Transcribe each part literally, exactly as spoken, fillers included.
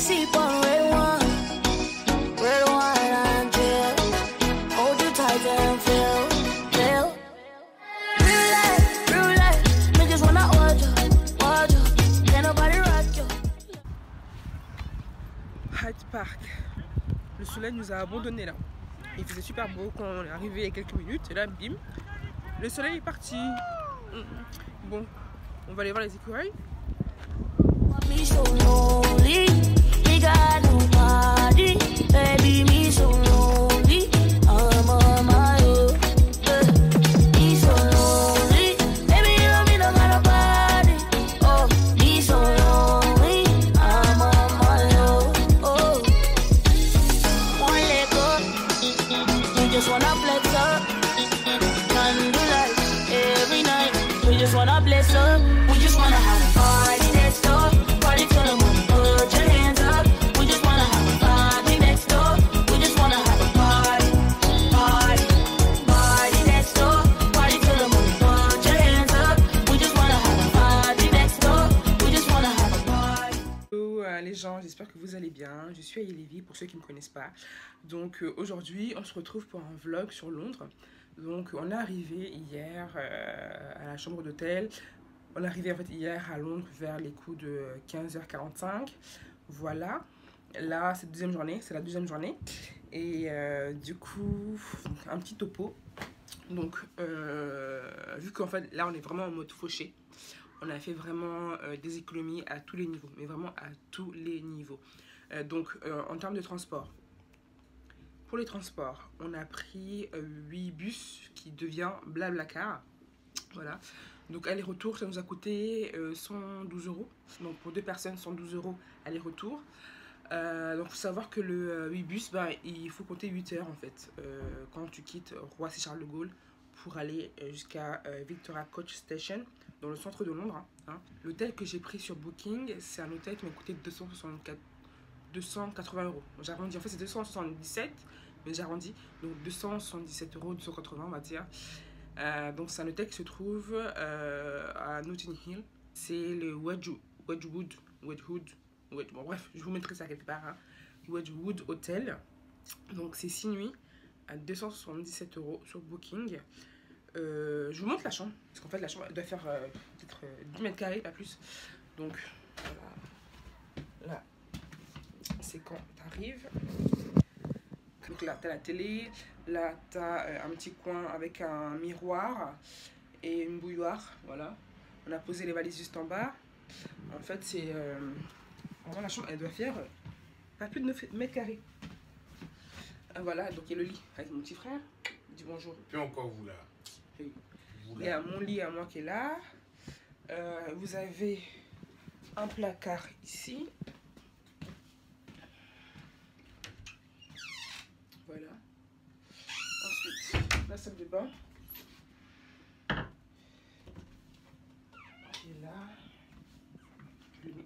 sip on red wine, red wine and chill. Hold you tight and feel, feel. Roulette, roulette, me just wanna watch you, watch you. Can't nobody rock you. Hyde Park. Le soleil nous a abandonnés là. Il faisait super beau quand on est arrivé il y a quelques minutes. Et là, bim, le soleil est parti. Bon, on va aller voir les écureuils. Me so lonely, we got nobody. Baby, me so lonely, I'm on my own. Me so lonely, baby, you don't me no got nobody. Oh, me so lonely, I'm on my own. Oh, one leg up, we just wanna flex up. Candlelight every night, we just wanna bless up. We just wanna have a party next door. Party till the morning, put your hands up. We just wanna have a party next door. We just wanna have a party, party, party next door. Party till the morning, put your hands up. We just wanna have a party next door. We just wanna have a party. Hello euh, les gens, j'espère que vous allez bien. Je suis Aïe Lévy pour ceux qui ne me connaissent pas. Donc euh, aujourd'hui, on se retrouve pour un vlog sur Londres. Donc on est arrivé hier euh, à la chambre d'hôtel. On est arrivé en fait hier à Londres vers les coups de quinze heures quarante-cinq. Voilà. Là, c'est la deuxième journée. C'est la deuxième journée. Et euh, du coup, un petit topo. Donc, euh, vu qu'en fait, là, on est vraiment en mode fauché. On a fait vraiment euh, des économies à tous les niveaux. Mais vraiment à tous les niveaux. Euh, donc, euh, en termes de transport. Pour les transports, on a pris euh, huit bus qui devient Blablacar. Voilà. Donc aller-retour, ça nous a coûté euh, cent douze euros. Donc pour deux personnes, cent douze euros aller-retour. Euh, donc il faut savoir que le euh, huit bus, bah, il faut compter huit heures en fait. Euh, quand tu quittes Roissy-Charles de Gaulle pour aller jusqu'à euh, Victoria Coach Station, dans le centre de Londres. Hein. L'hôtel que j'ai pris sur Booking, c'est un hôtel qui m'a coûté deux cent soixante-quatre, deux cent quatre-vingts euros. J'arrondis, en fait c'est deux cent soixante-dix-sept, mais j'arrondis. Donc deux cent soixante-dix-sept euros, deux cent quatre-vingts on va dire. Euh, donc c'est un hôtel qui se trouve euh, à Notting Hill. C'est le Wedgwood, Wedgwood, Wedgwood, Wedgwood, bon bref, je vous mettrai ça quelque part. Hein. Wedgwood Hotel. Donc c'est six nuits à deux cent soixante-dix-sept euros sur Booking. Euh, je vous montre la chambre, parce qu'en fait la chambre elle doit faire euh, peut-être euh, dix mètres carrés, pas plus. Donc voilà. Là, c'est quand t'arrives. Donc là, tu as la télé, là, tu as euh, un petit coin avec un miroir et une bouilloire, voilà. On a posé les valises juste en bas. En fait, c'est... Euh, vraiment, la chambre, elle doit faire euh, pas plus de neuf mètres carrés. Euh, voilà, donc il y a le lit avec mon petit frère. Dis bonjour. Et encore vous là. Oui. Vous, là. Il y a mon lit à moi qui est là. Euh, vous avez un placard ici. Voilà. Ensuite, la salle de bain. Et là, le lit.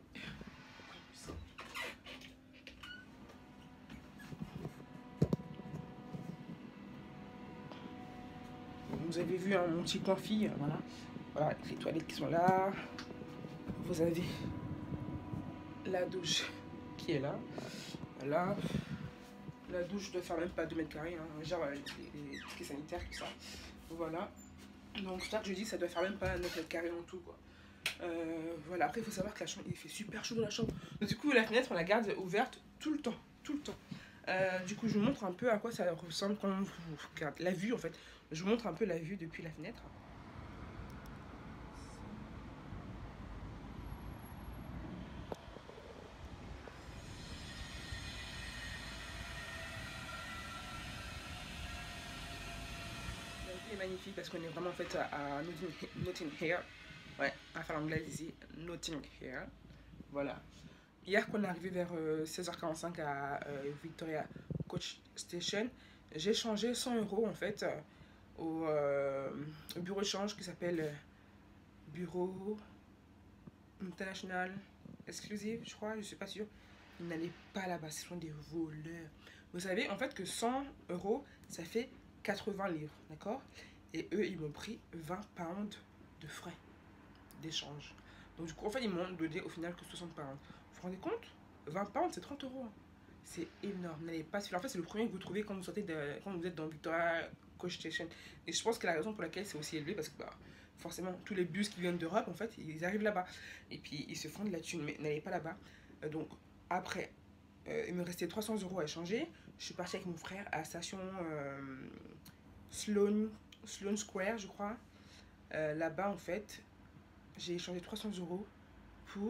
Vous avez vu hein, mon petit coin fille, voilà. Voilà, les toilettes qui sont là. Vous avez la douche qui est là. Voilà. La douche doit faire même pas deux mètres carrés, hein. Genre les, les tickets sanitaires, tout ça. Voilà. Donc, c'est ça que je dis, ça doit faire même pas neuf mètres carrés en tout, quoi. Euh, voilà, après, il faut savoir que la chambre, il fait super chaud dans la chambre. Donc, du coup, la fenêtre, on la garde ouverte tout le temps. Tout le temps. Euh, du coup, je vous montre un peu à quoi ça ressemble quand vous regardez la vue, en fait. Je vous montre un peu la vue depuis la fenêtre. Magnifique parce qu'on est vraiment en fait à, à Notting, Notting Hill. Ouais, à faire l'anglaise ici, Notting Hill. Voilà. Hier, qu'on est arrivé vers euh, seize heures quarante-cinq à euh, Victoria Coach Station, j'ai changé cent euros en fait euh, au, euh, au bureau de change qui s'appelle euh, Bureau International Exclusive, je crois, je suis pas sûre. N'allez pas là-bas, ce sont des voleurs. Vous savez en fait que cent euros, ça fait quatre-vingts livres, d'accord? Et eux, ils m'ont pris vingt pounds de frais d'échange. Donc du coup, en fait, ils m'ont donné au final que soixante pounds. Vous vous rendez compte? vingt pounds, c'est trente euros. C'est énorme. N'allez pas suivre. En fait, c'est le premier que vous trouvez quand vous sortez de, quand vous êtes dans Victoria Coach Station. Et je pense que la raison pour laquelle c'est aussi élevé, parce que bah, forcément, tous les bus qui viennent d'Europe, en fait, ils arrivent là-bas. Et puis, ils se font de la thune. Mais n'allez pas là-bas. Euh, donc, après, euh, il me restait trois cents euros à échanger. Je suis partie avec mon frère à la station euh, Sloan, Sloan Square, je crois. Euh, là-bas, en fait, j'ai échangé trois cents euros pour,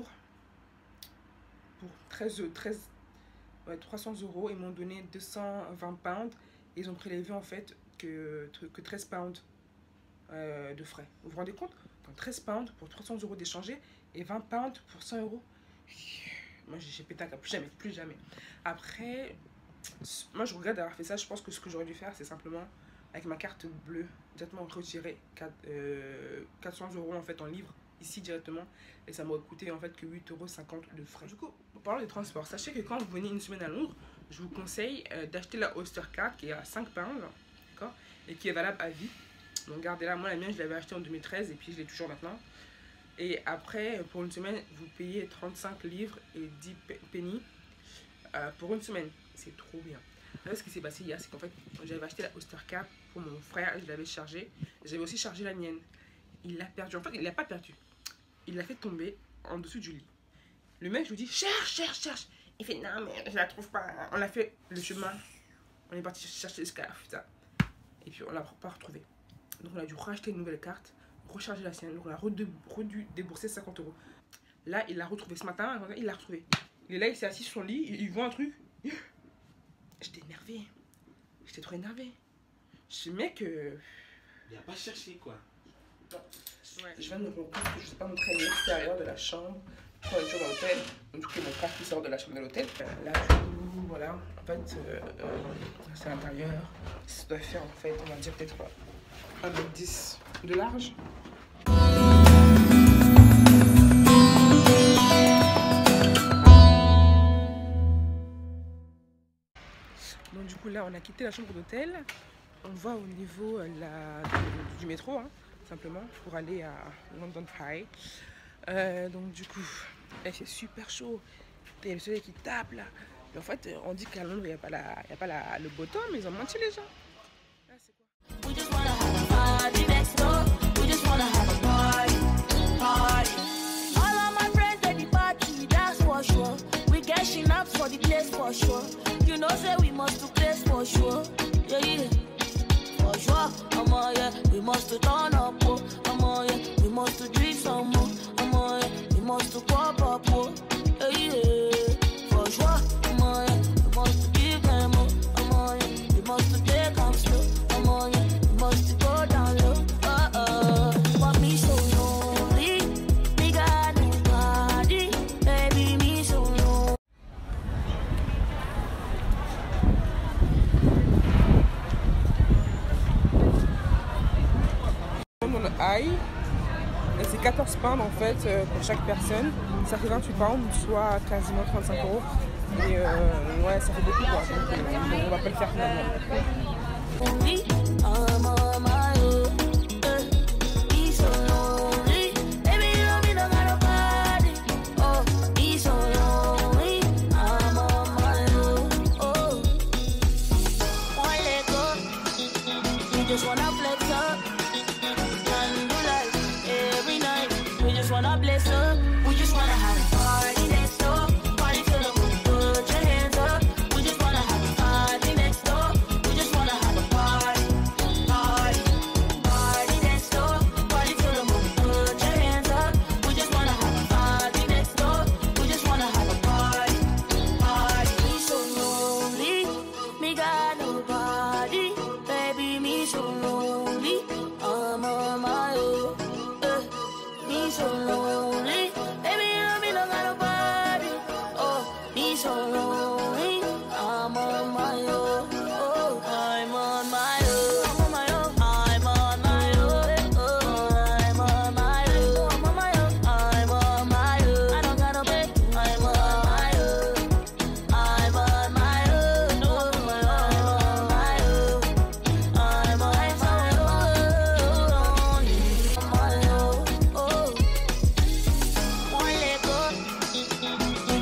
pour treize, treize, ouais, trois cents euros. Ils m'ont donné deux cent vingt pounds. Et ils ont prélevé, en fait, que, que treize pounds euh, de frais. Vous vous rendez compte? Donc, treize pounds pour trois cents euros d'échanger et vingt pounds pour cent euros. Moi, j'ai pété un câble. Plus jamais, plus jamais. Après, moi, je regrette d'avoir fait ça. Je pense que ce que j'aurais dû faire, c'est simplement, avec ma carte bleue, directement retirer quatre, euh, quatre cents euros en fait en livres, ici directement. Et ça m'aurait coûté en fait que huit euros cinquante de frais. Du coup, en parlant des transports, sachez que quand vous venez une semaine à Londres, je vous conseille euh, d'acheter la Oyster Card qui est à cinq pounds, d'accord, et qui est valable à vie. Donc, gardez-la. Moi, la mienne, je l'avais achetée en deux mille treize et puis je l'ai toujours maintenant. Et après, pour une semaine, vous payez trente-cinq livres et dix pennies euh, pour une semaine. C'est trop bien. Là, ce qui s'est passé hier, c'est qu'en fait, j'avais acheté la Oyster Card pour mon frère, je l'avais chargé. J'avais aussi chargé la mienne. Il l'a perdu. En fait, il l'a pas perdu. Il l'a fait tomber en dessous du lit. Le mec, je lui dis, cherche, cherche, cherche. Il fait, non, mais je la trouve pas. On a fait le chemin. On est parti chercher le scarf, ça. Et puis, on l'a pas retrouvé. Donc, on a dû racheter une nouvelle carte, recharger la sienne. Donc, on a redû débourser cinquante euros. Là, il l'a retrouvé ce matin. Il l'a retrouvé. Il est là, il s'est assis sur son lit. Il voit un truc. J'étais énervée. J'étais trop énervée. Je mec. Euh... Il a pas cherché quoi. Ouais. Je viens de me rendre compte que je ne sais pas montrer l'extérieur de la chambre. Quand on est toujours dans l'hôtel. Donc, du coup, mon frère qui sort de la chambre de l'hôtel. Là, du coup, voilà. En fait, euh, euh, c'est à l'intérieur. Ça doit faire, en fait, on va dire peut-être un mètre dix de large. Donc, du coup, là, on a quitté la chambre d'hôtel. On va au niveau euh, la, du, du métro, hein, simplement, pour aller à London High. Euh, donc, du coup, il fait super chaud. Il y a le soleil qui tape, là. Et en fait, on dit qu'à Londres, il n'y a pas, la, il y a pas la, le beau temps, mais ils ont menti, les gens. Là, c'est quoi? We just wanna have a party next door. We just wanna have a party, party. All of my friends at the party, that's for sure. We get enough for the place for sure. You know, say we must do place for sure. Yeah, yeah. For sure, I'm all, yeah. We must to turn up, oh. I'm all, yeah. We must to drink some more. I'm all, yeah. We must to pop up, oh. Yeah, yeah. For sure, I'm all, yeah. We must to give them, oh. I'm all, yeah. We must to take them slow. I'm all, yeah. We must to go down low. Uh uh. Want me so lonely. Me got nobody. Baby, me so lonely. Aïe, c'est quatorze pounds en fait euh, pour chaque personne. Ça fait vingt-huit pounds, soit quasiment trente-cinq euros. Et euh, ouais, ça fait beaucoup quoi. Donc euh, on va pas le faire finalement. Party.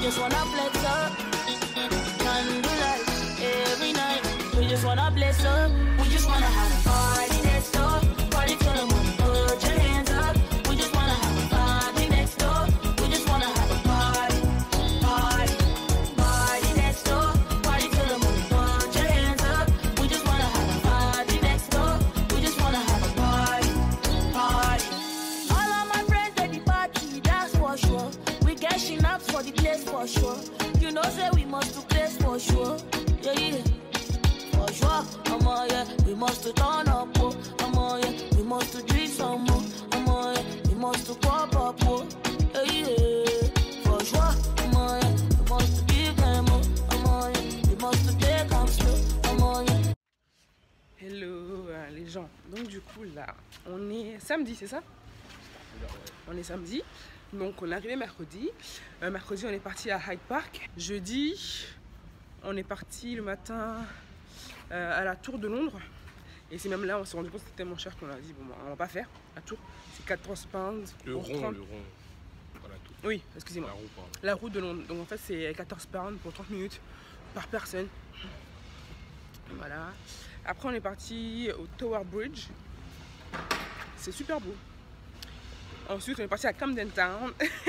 just wanna flex up. Candlelight every night. We just wanna bless up. We just wanna have a party next door. Party till the morning. Put your hands up. We just wanna have a party next door. We just wanna have a party, party, party next door. Party till the morning. Put your hands up. We just wanna have a party next door. We just wanna have a party, party. All of my friends at the party, that's for sure. We cashing out for the place for sure. You know, say we must do place for sure. Yeah, yeah. For sure, I'm all, yeah. We must turn up, oh. I'm all, yeah. We must drink some more. I'm all, yeah. We must pop up, oh. Yeah, yeah. For sure, I'm all, yeah. We must give them, oh. I'm all, yeah. We must take them slow. I'm all, yeah. Hello euh, les gens, donc du coup là on est samedi, c'est ça? On est samedi, donc on est arrivé mercredi. Euh, mercredi on est parti à Hyde Park. Jeudi on est parti le matin euh, à la Tour de Londres. Et c'est même là on s'est rendu compte que c'était tellement cher qu'on a dit bon bah, on va pas faire la Tour. C'est quatorze pounds. Le pour rond, trente... le rond. Voilà tout. Oui, excusez-moi. La roue, pardon. La route de Londres. Donc en fait c'est quatorze pounds pour trente minutes par personne. Voilà. Après on est parti au Tower Bridge. C'est super beau. Ensuite on est parti à Camden Town.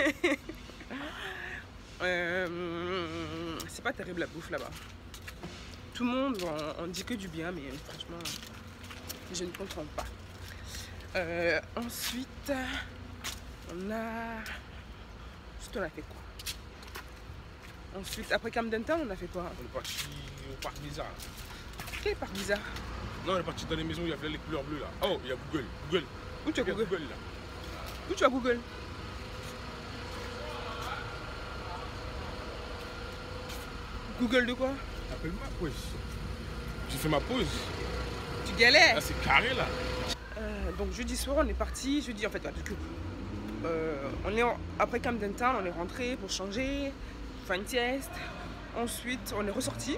euh, c'est pas terrible la bouffe là-bas. Tout le monde en, en dit que du bien, mais franchement je ne comprends pas. Euh, ensuite on a... Ensuite on a fait quoi? Ensuite après Camden Town on a fait quoi? On est parti au parc bizarre. Quel parc bizarre? Non, on est parti dans les maisons où il y avait les couleurs bleues là. Oh, il y a Google. Google. Où tu as Il y a Google? Google là. Où tu as Google? Google de quoi? Appelle-moi pause. J'ai fait ma pause. Tu galères? Là c'est carré là. Euh, donc jeudi soir on est parti, jeudi en fait, parce que euh, on est en, après Camden Town, on est rentré pour changer, faire une sieste. Ensuite on est ressorti,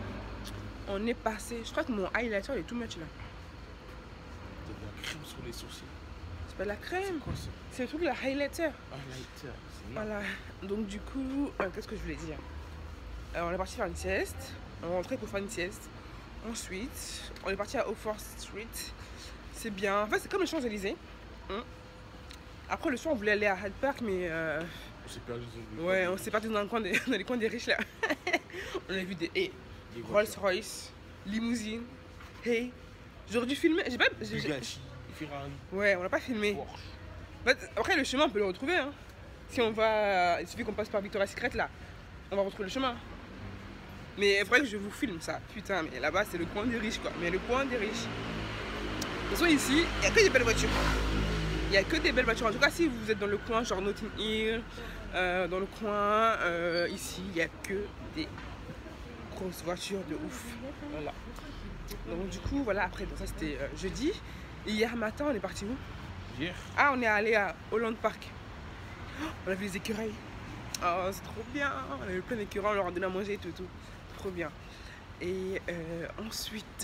on est passé, je crois que mon highlighter il est too much là. T'as de la crème sur les sourcils. C'est pas de la crème, Quoi ça? c'est le truc de la highlighter. Ah, lighter. C'est Voilà, donc du coup, euh, qu'est-ce que je voulais dire? Euh, on est parti faire une sieste, on est rentré pour faire une sieste. Ensuite, on est parti à Oxford Street. C'est bien. En fait, c'est comme les Champs-Élysées. Hum. Après, le soir, on voulait aller à Hyde Park, mais euh, On s'est perdu dans ouais, on s'est parti dans, le coin des, dans les coins des riches là. On a vu des hey, des Rolls-Royce, limousine. Hey, j'aurais dû filmer. J'ai pas. j'ai- j'ai- Bugatti, Ferrari, Ouais, on l'a pas filmé. Porsche. En fait, après, le chemin, on peut le retrouver. Hein. Si on va. Il suffit qu'on passe par Victoria's Secret là. On va retrouver le chemin. Mais il faudrait que je vous filme ça. Putain, mais là-bas, c'est le coin des riches quoi. Mais le coin des riches. De toute façon, ici, il n'y a que des belles voitures. Il n'y a que des belles voitures. En tout cas, si vous êtes dans le coin, genre Notting Hill, euh, dans le coin, euh, ici, il n'y a que des grosses voitures de ouf. Voilà. Donc, du coup, voilà, après, donc ça c'était euh, jeudi. Et hier matin, on est parti où? Hier. Ah, on est allé à Holland Park. Oh, on a vu les écureuils. Oh, c'est trop bien. On a eu plein d'écureuils, on leur a donné à manger et tout, tout. Trop bien. Et euh, ensuite,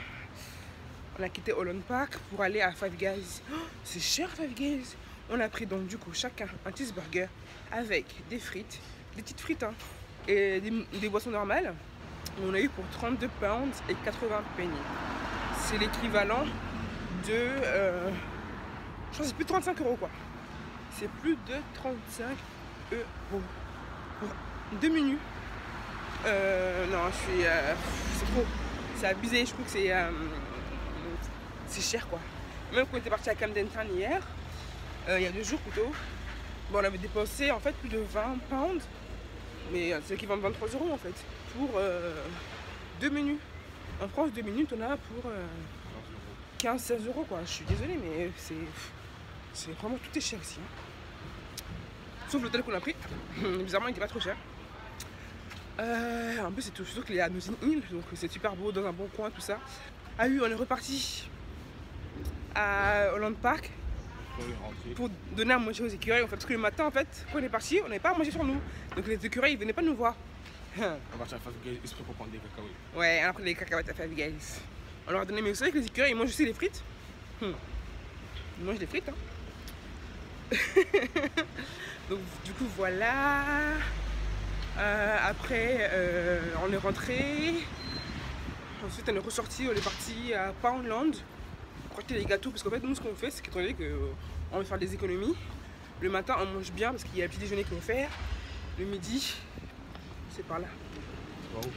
on a quitté Holland Park pour aller à Five Guys. Oh, c'est cher Five Guys. On a pris donc du coup chacun un cheeseburger avec des frites, des petites frites hein, et des, des boissons normales. On a eu pour trente-deux pounds et quatre-vingts pennies. C'est l'équivalent de... Euh, je crois que c'est plus de trente-cinq euros quoi. C'est plus de trente-cinq euros pour deux menus. Euh, non, je suis... Euh, c'est trop. C'est abusé. Je trouve que c'est... Euh, c'est cher quoi. Même quand on était parti à Camden Town hier, euh, il y a deux jours plutôt, bon, on avait dépensé en fait plus de vingt pounds. Mais c'est l'équivalent de vingt-trois euros en fait. Pour euh, deux menus. En France, deux minutes, on a pour euh, quinze seize euros quoi. Je suis désolée, mais c'est... C'est vraiment tout est cher ici. Hein. Sauf l'hôtel qu'on a pris. Bizarrement, il n'était pas trop cher. Euh, en plus, c'est surtout qu'il est à Notting Hill, donc c'est super beau, dans un bon coin, tout ça. Ah oui, on est reparti à Holland Park pour donner à manger aux écureuils. En fait, parce que le matin, en fait, quand on est parti, on n'avait pas à manger sur nous. Donc les écureuils, ils venaient pas nous voir. On va partir à Five Guys exprès pour prendre des cacahuètes. Ouais, on a pris des cacahuètes à Five Guys. On leur a donné, mais vous savez que les écureuils, ils mangent aussi les frites. Hum. Ils mangent des frites, hein. Donc du coup voilà. Euh, après, euh, on est rentré. Ensuite, on est ressorti, on est parti à Poundland pour acheter les gâteaux. Parce qu'en fait, nous, ce qu'on fait, c'est qu'étant donné qu'on veut faire des économies, le matin, on mange bien parce qu'il y a un petit déjeuner qu'on veut faire. Le midi, c'est par là. Wow.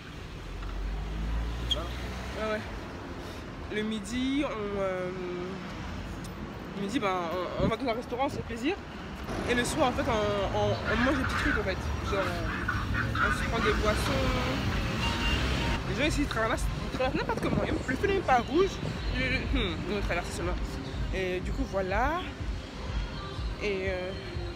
Ouais, ouais. Le midi, on, euh, le midi ben, on, on va dans un restaurant, c'est plaisir. Et le soir, en fait, on, on, on mange des petits trucs, en fait. Genre, on, on se prend des boissons. Les gens ici, ils traversent, ils traversent n'importe comment. Le feu n'est pas rouge. Le, le, hum, on traverse seulement. Et du coup, voilà. Et, euh,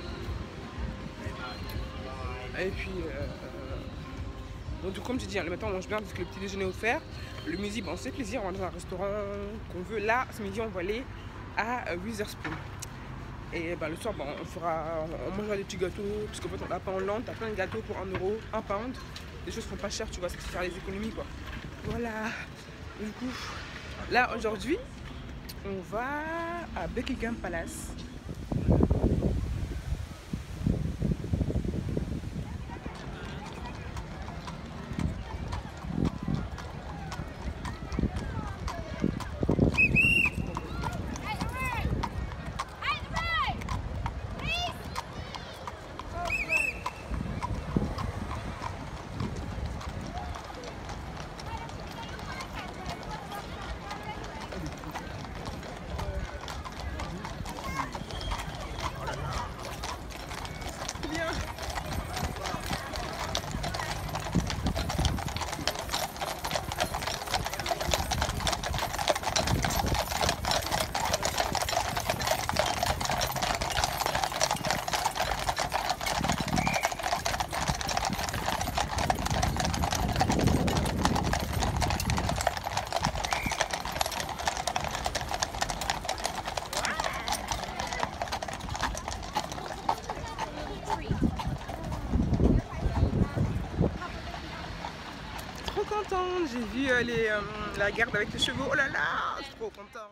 et puis, euh, donc, comme je dis, hein, le matin, on mange bien parce que le petit déjeuner est offert. Le midi, bon, c'est plaisir, on va dans un restaurant qu'on veut. Là, ce midi, on va aller à euh, Witherspoon. Et ben, le soir, bon, on, fera, on, on mangera des petits gâteaux, parce qu'en fait, on a pas en Hollande, t'as plein de gâteaux pour un euro, un pound. Les choses sont pas chères, tu vois, c'est faire les économies, quoi. Voilà. Du coup, là, aujourd'hui, on va à Buckingham Palace. J'ai vu euh, les, euh, la garde avec les chevaux. Oh là là, je suis trop contente.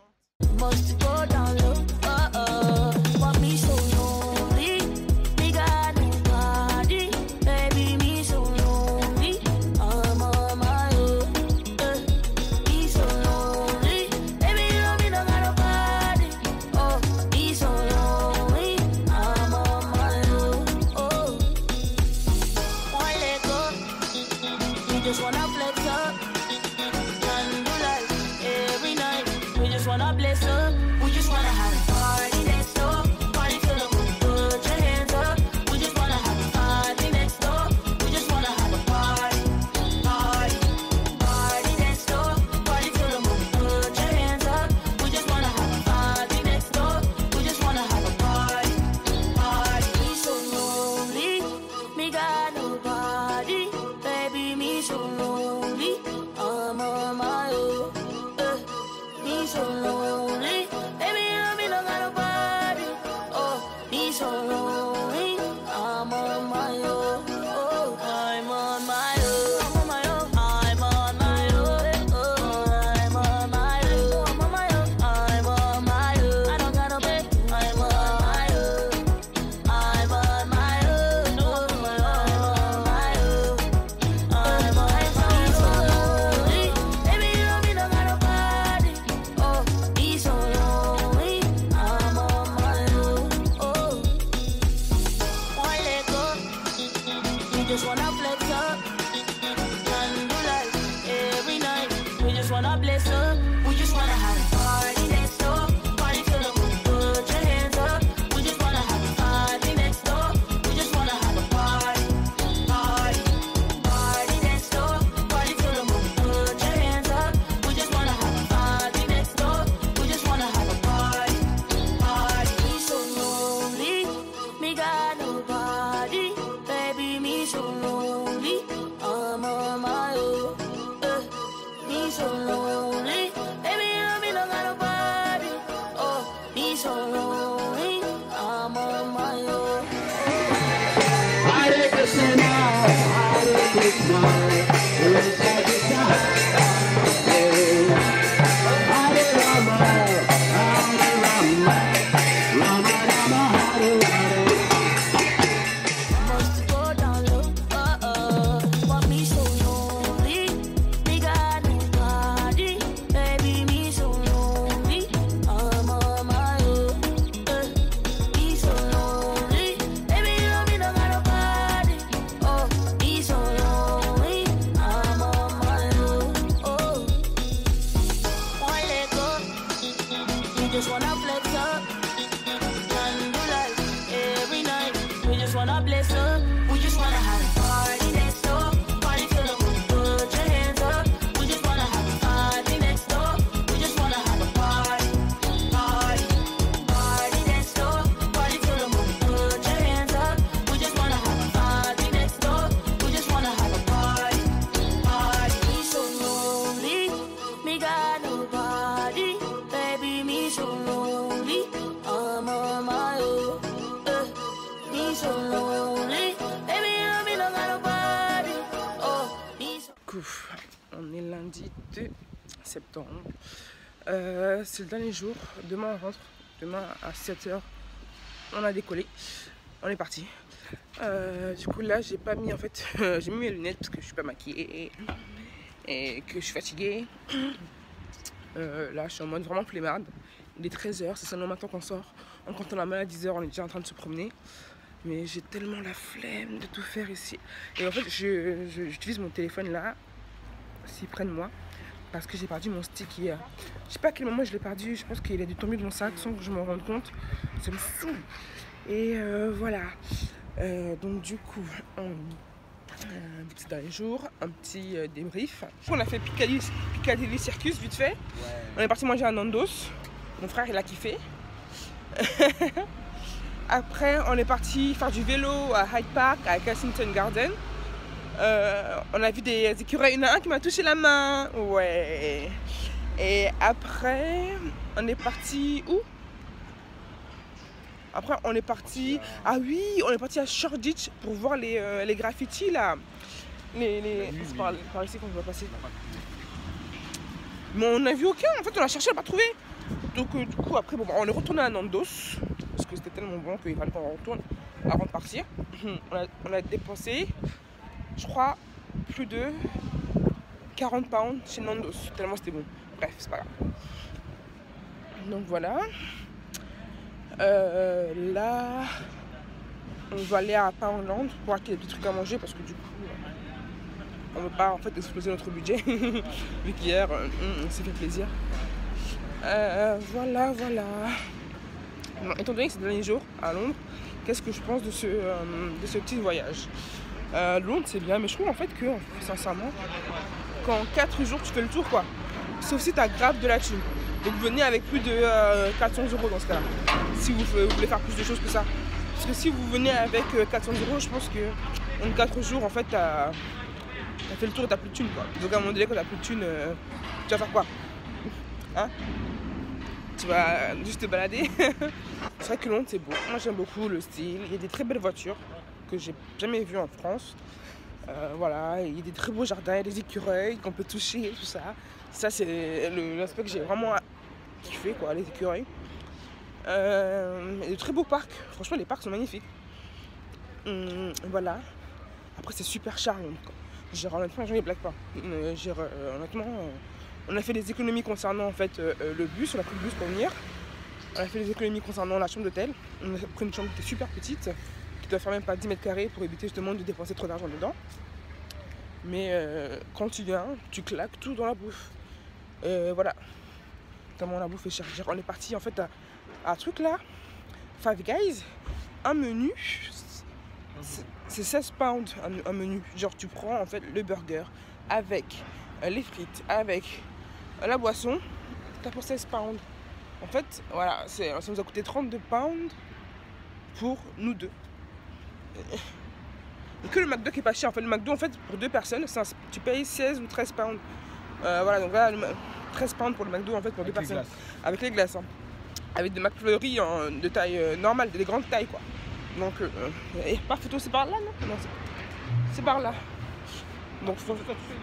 Me got nobody, baby, me so lonely. coup, on est lundi deux septembre. Euh, c'est le dernier jour. Demain, on rentre. Demain, à sept heures, on a décollé. On est parti. Euh, du coup, là, j'ai pas mis, en fait, j'ai mis mes lunettes parce que je suis pas maquillée et que je suis fatiguée. Euh, là, je suis en mode vraiment flemmarde. Il est treize heures, c'est seulement maintenant qu'on sort. En comptant la main à dix heures, on est déjà en train de se promener. Mais j'ai tellement la flemme de tout faire ici. Et en fait, je, je, j'utilise mon téléphone là, s'il prennent moi, parce que j'ai perdu mon stick hier. Je sais pas à quel moment je l'ai perdu, je pense qu'il a dû tomber de mon sac sans que je m'en rende compte. Ça me saoule. Et euh, voilà. Euh, donc du coup, on, euh, un petit dernier jour, un petit euh, débrief. On a fait Piccadilly, Piccadilly Circus vite fait. Ouais. On est parti manger à Nando's. Mon frère il a kiffé. Après, on est parti faire du vélo à Hyde Park, à Kensington Garden. Euh, on a vu des écureuils. Il y en a un qui m'a touché la main. Ouais. Et après, on est parti où? Après, on est parti. Ah oui, on est parti à Shoreditch pour voir les, euh, les graffitis là. Les, les... Oui, c'est oui. Par, par ici qu'on va passer. Mais on n'a vu aucun. En fait, on a cherché, on n'a pas trouvé. Donc, euh, du coup, après, bon, on est retourné à Nando's. Parce que c'était tellement bon qu'il fallait qu'on retourne avant de partir. On a, on a dépensé, je crois, plus de quarante pounds chez Nando's. Tellement c'était bon. Bref, c'est pas grave. Donc voilà. Euh, là, on va aller à Poundland pour acheter des petits trucs à manger parce que du coup, on ne veut pas en fait exploser notre budget. Vu qu'hier, euh, on s'est fait plaisir. Euh, voilà, voilà. Bon, étant donné que c'est le dernier jour à Londres, qu'est-ce que je pense de ce, euh, de ce petit voyage? euh, Londres c'est bien, mais je trouve en fait que, sincèrement, qu'en quatre jours tu fais le tour quoi. Sauf si tu as grave de la thune. Donc venez avec plus de euh, quatre cents euros dans ce cas-là. Si vous, vous voulez faire plus de choses que ça. Parce que si vous venez avec euh, quatre cents euros, je pense que en quatre jours en fait tu as fait le tour et tu n'as plus de thune quoi. Donc à un moment donné quand tu n'as plus de thune, euh, tu vas faire quoi? Hein? Tu vas juste te balader. C'est vrai que Londres c'est beau. Moi j'aime beaucoup le style. Il y a des très belles voitures que j'ai jamais vues en France. Euh, voilà, il y a des très beaux jardins, il y a des écureuils qu'on peut toucher, tout ça. Ça c'est l'aspect que j'ai vraiment kiffé quoi, les écureuils. Euh, il y a de très beaux parcs. Franchement les parcs sont magnifiques. Hum, voilà. Après c'est super cher Londres. Genre honnêtement j'en ai blague pas. Euh, euh, honnêtement. Euh, On a fait des économies concernant en fait euh, le bus, on a pris le bus pour venir. On a fait des économies concernant la chambre d'hôtel. On a pris une chambre qui était super petite, qui doit faire même pas dix mètres carrés pour éviter justement de dépenser trop d'argent dedans. Mais euh, quand tu viens, tu claques tout dans la bouffe. Euh, voilà. Tellement la bouffe est chère. On est parti en fait à, à un truc là, Five Guys, un menu, c'est seize pounds un, un menu. Genre tu prends en fait le burger avec les frites, avec la boisson, t'as pour seize pounds. En fait, voilà, ça nous a coûté trente-deux pounds pour nous deux. Et que le McDo qui est pas cher. En fait, le McDo, en fait, pour deux personnes, un, tu payes seize ou treize pounds. Euh, voilà, donc là, le, treize pounds pour le McDo, en fait, pour avec deux personnes. Glaces. Avec les glaces. Hein. Avec des McFlurry en, de taille euh, normale, des grandes tailles, quoi. Donc, euh, et pas photo, c'est par là, non? Non, c'est par là. Donc, faut...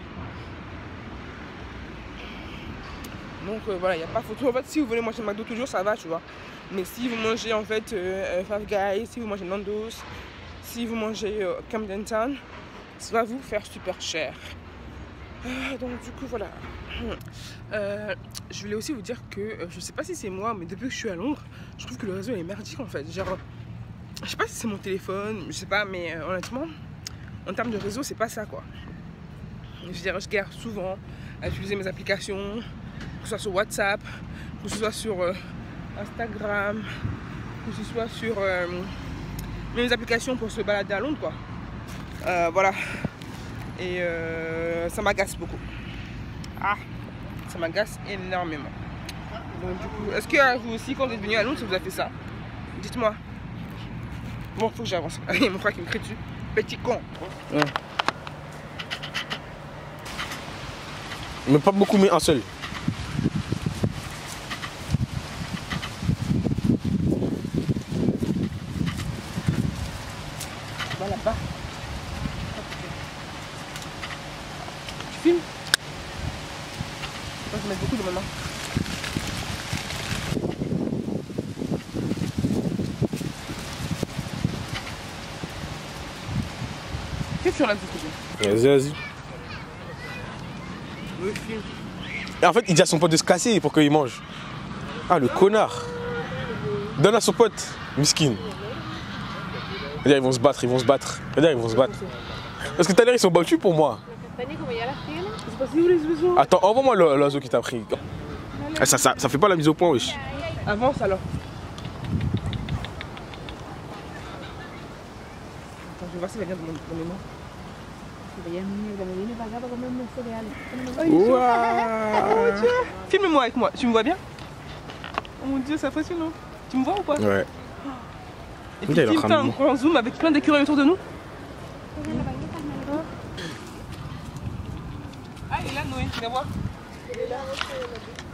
Donc euh, voilà, il n'y a pas photo. En fait, si vous voulez manger McDo toujours, ça va, tu vois. Mais si vous mangez en fait euh, Five Guys, si vous mangez Nando's, si vous mangez euh, Camden Town, ça va vous faire super cher. Euh, donc du coup, voilà. Euh, je voulais aussi vous dire que, euh, je sais pas si c'est moi, mais depuis que je suis à Londres, je trouve que le réseau est merdique en fait. Genre, je sais pas si c'est mon téléphone, je sais pas, mais euh, honnêtement, en termes de réseau, c'est pas ça quoi. Je veux dire, je galère souvent à utiliser mes applications, que ce soit sur WhatsApp, que ce soit sur euh, Instagram, que ce soit sur euh, mes applications pour se balader à Londres quoi. Euh, voilà. Et euh, ça m'agace beaucoup. Ah, ça m'agace énormément. Donc du coup, est-ce que vous aussi quand vous êtes venu à Londres, ça vous a fait ça? Dites-moi. Bon, faut que j'avance. Il y a mon frère qui me crie dessus. Petit con. Ouais. Mais pas beaucoup, mais un seul. Va là-bas. Filme. Je vais mettre beaucoup de maman. Qu'est-ce que tu regardes de ce côté? Vas-y, vas-y. Oui, filme. Et en fait, il dit à son pote de se casser pour qu'il mange. Ah, le connard. Donne à son pote, miskin. Regarde, ils vont se battre, ils vont se battre. Regarde, ils vont se battre. Parce que tout à l'heure, ils sont battus pour moi. Attends, envoie-moi l'oiseau qui t'a pris. Ça, ça, ça fait pas la mise au point, wesh. Avance alors. Attends, je vais voir s'il va bien dans mon, dans mes mains. Oh mon Dieu. Filme-moi avec moi. Tu me vois bien? Oh mon Dieu, c'est impressionnant. Tu me vois ou pas? Ouais. Et puis filme un grand zoom avec plein d'écureuils autour de nous. Ah, il est là, Noé, tu vas voir.